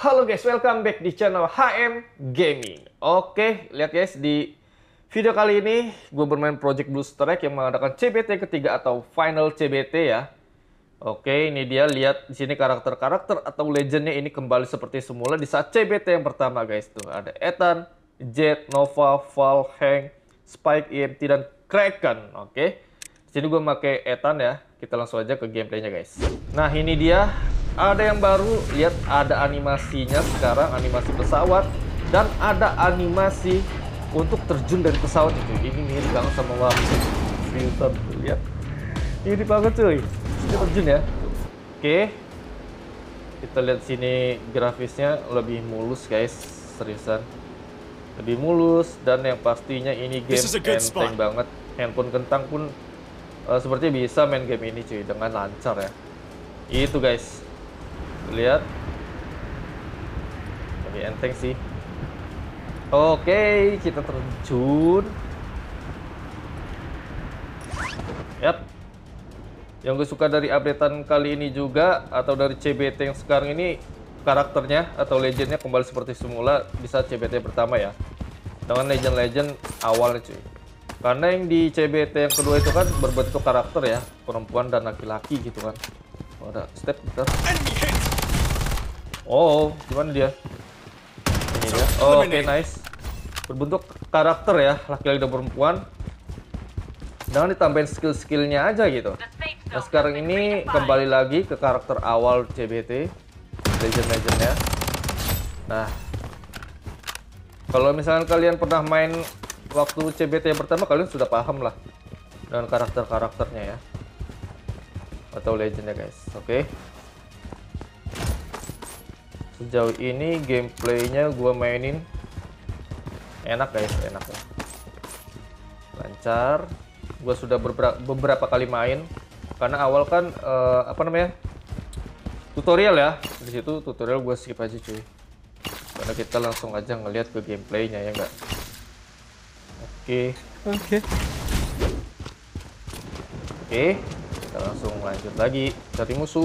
Halo guys, welcome back di channel HM Gaming. Oke, lihat guys, di video kali ini gue bermain Project Blue Strike yang mengadakan CBT ketiga atau Final CBT ya. Oke, ini dia, lihat di sini karakter-karakter atau legendnya ini kembali seperti semula di saat CBT yang pertama guys. Tuh ada Ethan, Jet, Nova, Val, Hank, Spike, EMT dan Kraken. Oke, di sini gue pakai Ethan ya. Kita langsung aja ke gameplaynya guys. Nah ini dia. Ada yang baru, lihat ada animasinya sekarang, animasi pesawat dan ada animasi untuk terjun dari pesawat itu. Ini mirip banget sama Warframe Filter, lihat. Ini banget cuy. Ini terjun ya. Oke. Kita lihat sini grafisnya lebih mulus guys, seriusan. Lebih mulus dan yang pastinya ini game enteng banget. Handphone kentang pun sepertinya bisa main game ini cuy dengan lancar ya. Itu guys. Lihat, lebih enteng sih. Oke, kita terjun. Yap. Yang gue suka dari updatean kali ini juga atau dari CBT yang sekarang ini, karakternya atau legendnya kembali seperti semula di saat CBT pertama ya, dengan legend-legend awalnya cuy. Karena yang di CBT yang kedua itu kan berbentuk karakter ya, perempuan dan laki-laki gitu kan. Ada step kita. Oh, gimana dia? Ini dia. Oh, oke, nice. Berbentuk karakter ya, laki-laki dan perempuan. Jangan ditambahin skill-skillnya aja gitu. Nah, sekarang ini kembali lagi ke karakter awal CBT, legend-legendnya. Nah, kalau misalnya kalian pernah main waktu CBT yang pertama, kalian sudah paham lah dengan karakter-karakternya ya, atau legendnya guys. Oke. Sejauh ini gameplaynya gue mainin enak guys, enak ya, lancar. Gue sudah beberapa kali main karena awal kan apa namanya, tutorial ya. Di situ tutorial gue skip aja cuy, karena kita langsung aja ngelihat ke gameplaynya ya enggak. Oke, kita langsung lanjut lagi cari musuh.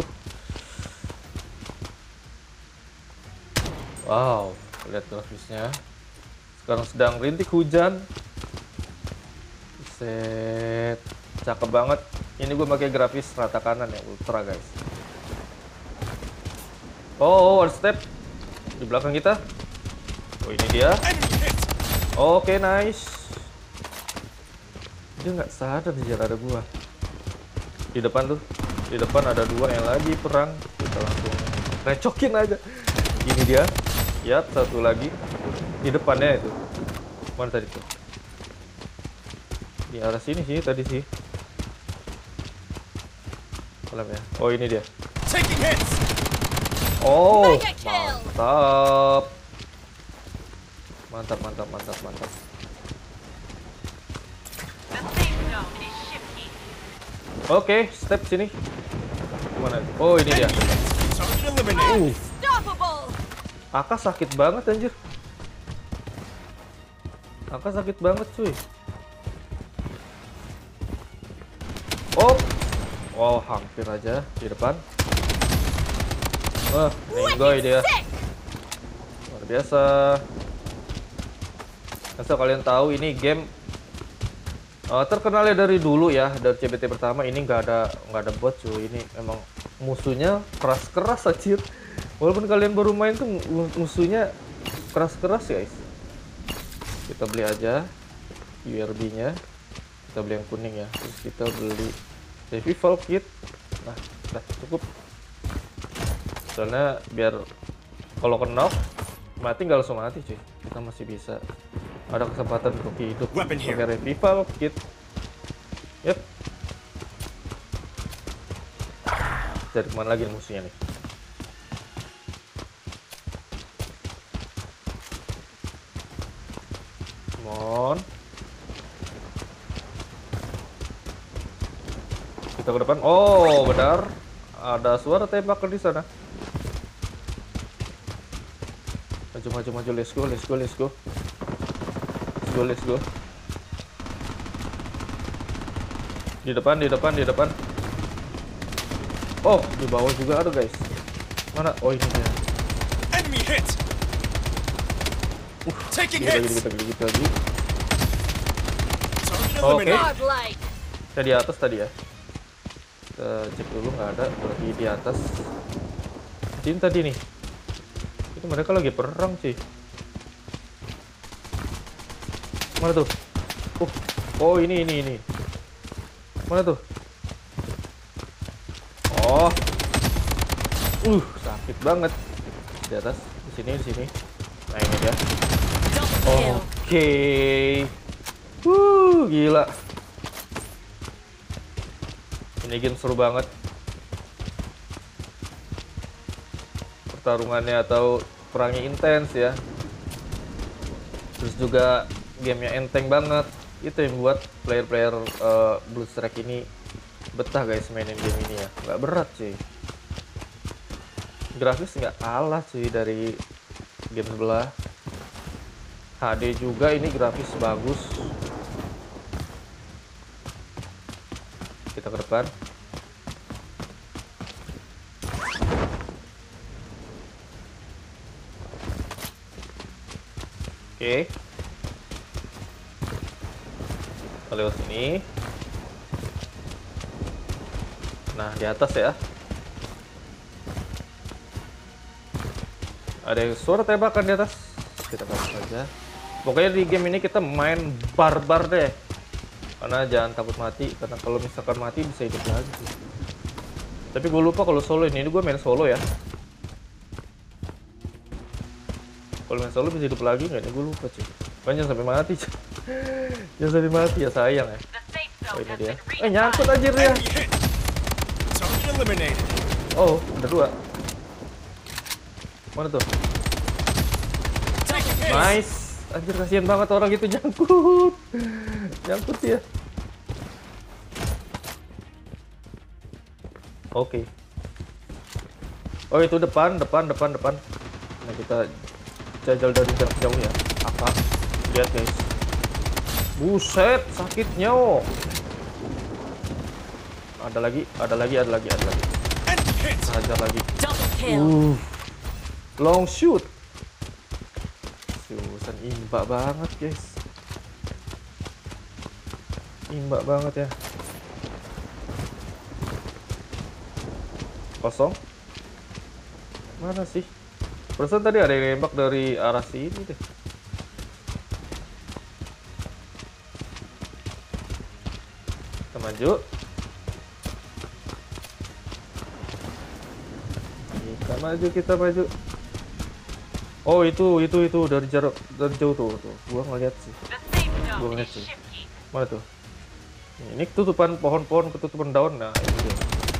Wow, lihat grafisnya. Sekarang sedang rintik hujan. Set, cakep banget. Ini gue pakai grafis rata kanan ya, ultra guys. Oh, one step di belakang kita. Oh, ini dia. Oke, nice. Dia nggak sadar di jalan ada gua. Di depan tuh, di depan ada dua yang lagi perang. Kita langsung recokin aja. Ini dia. Yap, satu lagi di depannya itu. Mana tadi tuh? Di arah sini sih tadi sih. Pelan ya. Oh, ini dia. Oh, mantap. Mantap. Oke, step sini. Mana? Oh, ini dia. Aka sakit banget anjir. Aka sakit banget cuy. Oh. Wow, hampir aja di depan. Nenggoy dia. Luar biasa. Asal kalian tahu ini game terkenalnya dari dulu ya, dari CBT pertama. Ini nggak ada bot cuy. Ini emang musuhnya keras anjir. Walaupun kalian baru main tuh musuhnya keras guys. Kita beli aja URB-nya. Kita beli yang kuning ya. Terus kita beli revival kit. Nah, udah cukup. Soalnya biar kalau kena mati nggak langsung mati cuy. Kita masih bisa ada kesempatan untuk hidup pakai revival kit. Yep. Cari kemana lagi musuhnya nih? Kita ke depan. Oh, benar. Ada suara tembakan di sana. Maju. Let's go. Di depan. Oh, di bawah juga ada guys. Mana? Oh, ini dia. Dikit lagi. Oke. Saya di atas tadi ya. Kita cek dulu, nggak ada. Lagi di atas. Ini tadi nih. Itu mereka lagi perang sih. Mana tuh? Oh ini. Mana tuh? Oh. Sakit banget. Di atas, di sini. Nah, ini dia. Oke. Gila. Ini game seru banget. Pertarungannya atau perangnya intens ya. Terus juga gamenya enteng banget. Itu yang buat player-player BlueStrike ini betah guys mainin game ini ya. Nggak berat cuy. Grafis nggak kalah cuy dari game sebelah. HD juga, ini grafis bagus. Kita ke depan. Oke. Kita lewat sini. Nah, di atas ya. Ada suara tembakan di atas. Kita pasang saja. Pokoknya di game ini kita main barbar deh. Karena jangan takut mati. Karena kalau misalkan mati bisa hidup lagi. Tapi gue lupa kalau solo ini gue main solo ya. Kalau main solo bisa hidup lagi nggak? Ini gue lupa cuy. Jangan sampai mati cuy. Jangan sampai mati ya, sayang ya. Oh ini dia. Nyangkut anjir dia. Oh ada 2. Mana tuh? Nice. Anjir kasihan banget orang itu nyangkut. Nyangkut ya. Oke. Oh itu depan. Nah kita jajal dari jarak jauh ya. Apa? Lihat guys. Buset, sakitnya. Ada lagi. Hajar lagi. Long shoot. Seriusan imba banget guys. Imba banget ya. Kosong. Mana sih? Perasaan tadi ada yang nembak dari arah sini deh. Kita maju. Kita maju. Oh itu dari jauh tuh. Gua ngeliat sih. Mana tuh? Ini ketutupan pohon-pohon, ketutupan daun. Nah ini dia.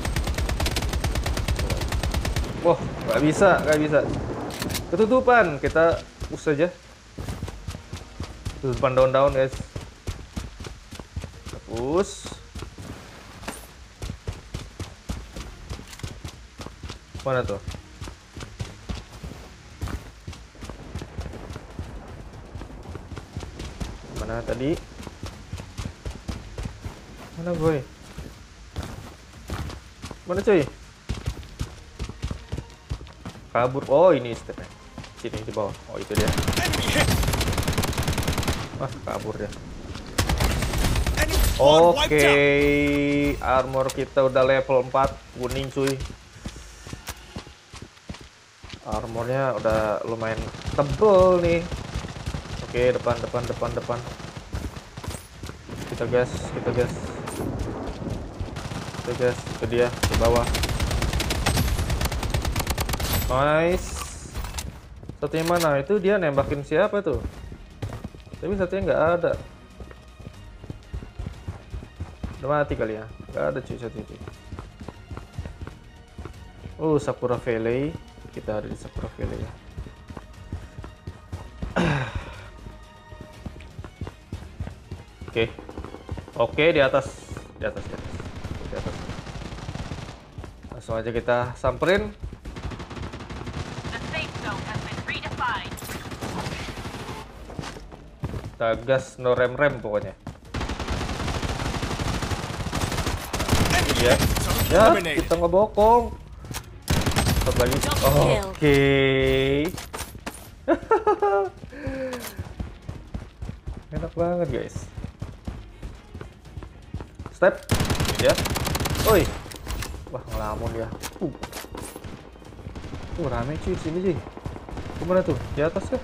Wah, nggak bisa. Ketutupan, kita push aja. Ketutupan daun-daun guys. Push. Mana tuh? Mana tadi? Mana boy? Mana cuy? Kabur. Oh ini stepnya. Sini di bawah. Oh itu dia. Wah kabur dia. Oke. Armor kita udah level 4 kuning cuy. Armornya udah lumayan tebel nih. Oke, depan. Kita gas. Itu dia di bawah. Nice. Satunya mana? Itu dia nembakin siapa tuh? Tapi satunya nggak ada. Udah mati kali ya? Nggak ada cuy satu itu. Oh, Sakura Valley. Kita ada di Sakura Valley ya. Oke, di atas. Langsung aja kita samperin. Kita gas no rem pokoknya. Ya, kita ngebokong. Satu lagi. Oke. enak banget guys. Step, ini dia. Oi, wah ngelamun ya. Rame cuy sini sih. Kemana tuh? Di atas kah?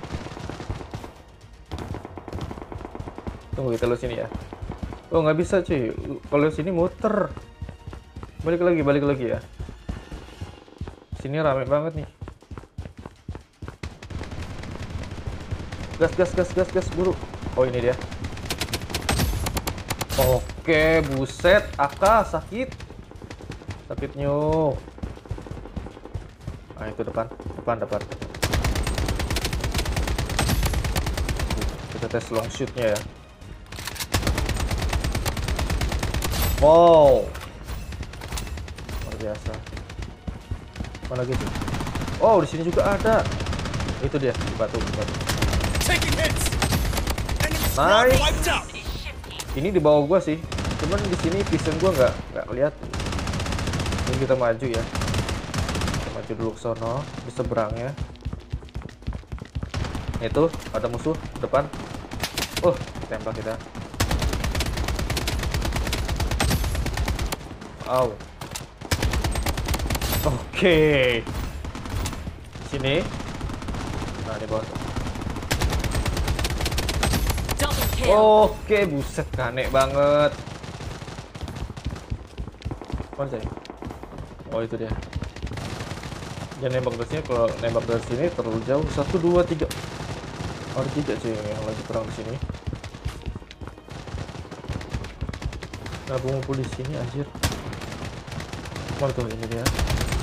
Tunggu kita lu sini ya. Oh nggak bisa cuy. Kalau sini muter. Balik lagi ya. Sini rame banget nih. Gas buru. Oh ini dia. Oke, buset, Aka sakit. Sakitnya. Nah, itu depan. Kita tes long shoot-nya ya. Wow. Luar biasa. Mana gitu? Oh, di sini juga ada. Itu dia, di batu. Nice. Ini di bawah gua sih. Cuman di sini vision gua nggak kelihatan. Ini kita maju ya. Kita maju dulu ke sono, di seberangnya. Itu ada musuh depan. Tembak kita. Oke. Sini. Nah, di bawah. Oke, buset, aneh banget. Mana sih? Oh, itu dia. Jangan nembak dari sini. Kalau nembak dari sini terlalu jauh. 1, 2, 3. Ada 3 cuy yang lagi perang di sini. Nah, gue ngumpul di sini anjir. Mana tuh? Ini dia.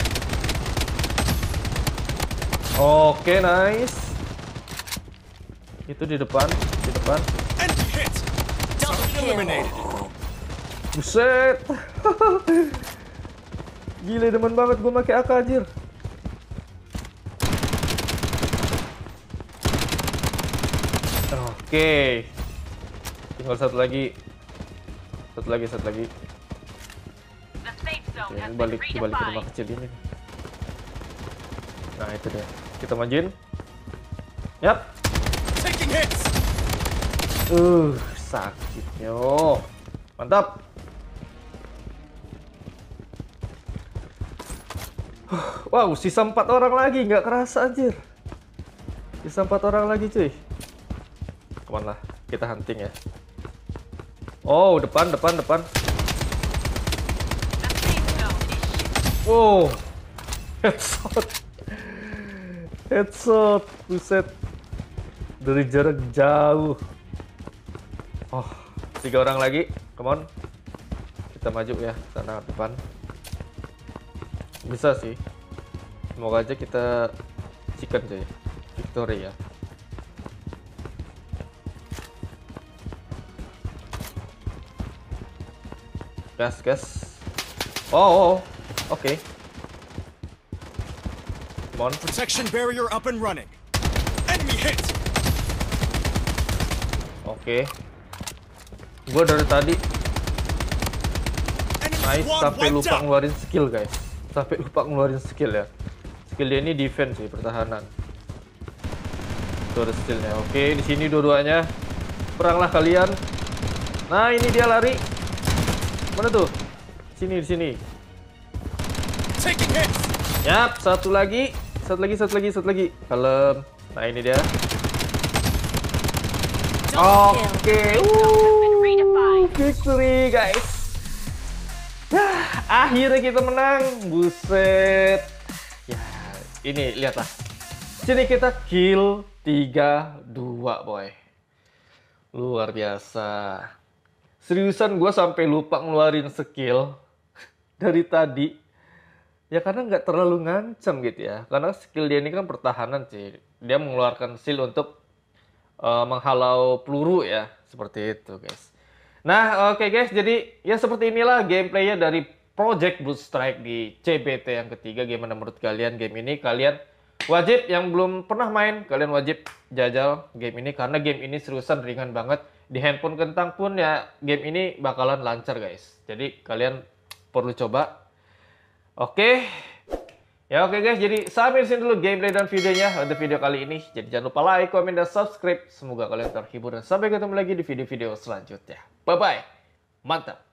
Oke, nice. Itu di depan. Buset. Gila, demen banget gue pakai AK anjir. Oke. Tinggal satu lagi. Oke, balik ke rumah kecil ini. Nah, itu dia. Kita majuin. Yap. Sakitnya. Mantap. Wow, sisa 4 orang lagi, nggak kerasa anjir. Sisa 4 orang lagi cuy. Kemana? Kita hunting ya. Oh, depan. Oh, headshot, buset, dari jarak jauh. Oh, 3 orang lagi, come on, kita maju ya, sana depan. Bisa sih, semoga aja kita chicken aja, victory ya. Gas. Oh, oke. Come on. Protection barrier up and running. Enemy hit. Oke. Gua dari tadi nice sampai lupa ngeluarin skill guys. Ya. Skill dia ini defense sih, pertahanan. Itu ada skillnya. Oke, di sini dua-duanya. Peranglah kalian. Nah, ini dia lari. Mana tuh? Di sini. Yap, satu lagi. Kalem. Nah, ini dia. Oke. Victory guys. Akhirnya kita menang. Buset. Ya, ini lihatlah. Sini kita kill 3-2 boy. Luar biasa. Seriusan gue sampai lupa ngeluarin skill dari tadi. Ya karena nggak terlalu ngancam gitu ya. Karena skill dia ini kan pertahanan sih. Dia mengeluarkan shield untuk menghalau peluru ya. Seperti itu guys. Nah oke guys. Jadi ya seperti inilah gameplaynya dari Project Blue Strike di CBT yang ketiga. Gimana menurut kalian game ini? Kalian wajib, yang belum pernah main, kalian wajib jajal game ini. Karena game ini seriusan ringan banget. Di handphone kentang pun ya game ini bakalan lancar guys. Jadi kalian perlu coba. Oke. Ya oke guys, jadi sampai sini dulu gameplay dan videonya untuk video kali ini. Jadi jangan lupa like, komen, dan subscribe. Semoga kalian terhibur dan sampai ketemu lagi di video-video selanjutnya. Bye-bye. Mantap.